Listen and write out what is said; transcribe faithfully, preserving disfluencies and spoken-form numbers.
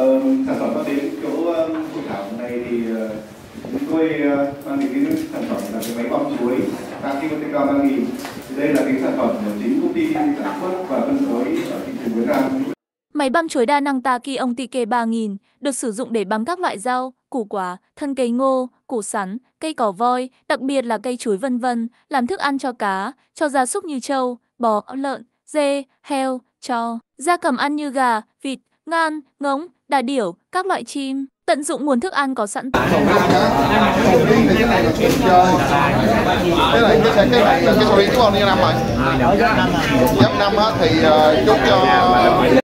Ờ, sản phẩm có đến chỗ uh, hội thảo này thì uh, chúng tôi uh, mang đến cái sản phẩm là cái máy bơm chuối Takimoteca ba nghìn. Thì đây là cái sản phẩm của chính công ty sản xuất và phân phối ở thị trường Việt Nam. Máy băm chuối đa năng Takimoteca ba nghìn được sử dụng để băm các loại rau, củ quả, thân cây ngô, củ sắn, cây cỏ voi, đặc biệt là cây chuối vân vân, làm thức ăn cho cá, cho gia súc như trâu, bò, lợn, dê, heo, chó, gia cầm ăn như gà, vịt, ngan, ngỗng, đà điểu, các loại chim. Tận dụng nguồn thức ăn có sẵn. Cái này cái này là cái sầu riêng của bao nhiêu năm rồi? Giáp năm á thì chúc cho